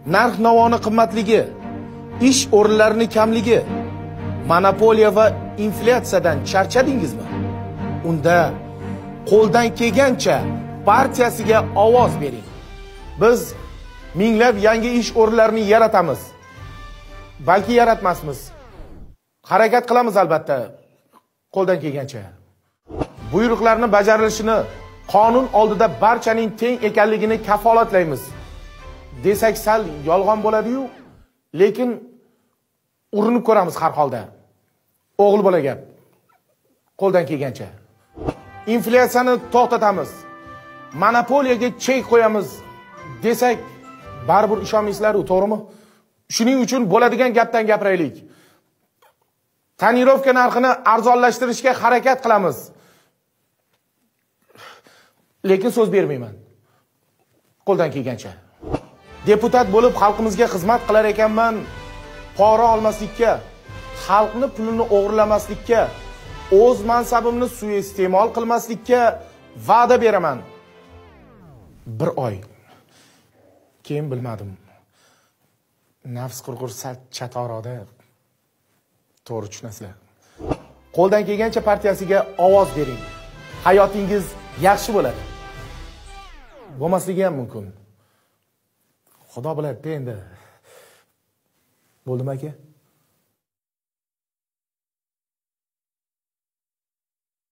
narx-navoni qimmatligi, ish o'rinlarini kamligi, monopoliya va inflyatsiyadan charchadingizmi? Unda qo'ldan kelgancha partiyasiga ovoz bering. Biz minglab yangi ish o'rinlarini yaratamiz. Balki yaratmasmiz. Harakat qilamiz albatta, qo'ldan kelgancha. Buyruqlarni bajarilishini, qonun oldida barchaning teng ekanligini kafolatlaymiz. Desak sal yolg'on bo'ladi-yu, lekin urinib ko'ramiz har holda. O'g'il bola gap. Qo'ldan kelgancha. Inflyatsiyani to'xtatamiz. Monopoliyaga chek qo'yamiz desak, baribir ishonmaysizlar-ku, to'g'rimi? Shuning uchun bo'ladigan gapdan gapiraylik. Tonirovka narxini arzonlashtirishga harakat qilamiz. Lekin so'z bermayman. Qo'ldan kelgancha. Deputat bo'lib xalqimizga xizmat qilar ekanman, pora olmaslikka, xalqni pulini o'g'irlamaslikka, o'z mansabimni suiiste'mol qilmaslikka va'da beraman. 1 oy. Keyin bilmadim. Nafs qurg'ur chatoqroqda to'g'ri tushunasizlar. Qo'ldan kelgancha partiyasiga ovoz bering. Hayotingiz yaxshi bo'ladi. Bo'lmasligi ham mumkin. Xudo biladi endi. Bo'ldimi aka?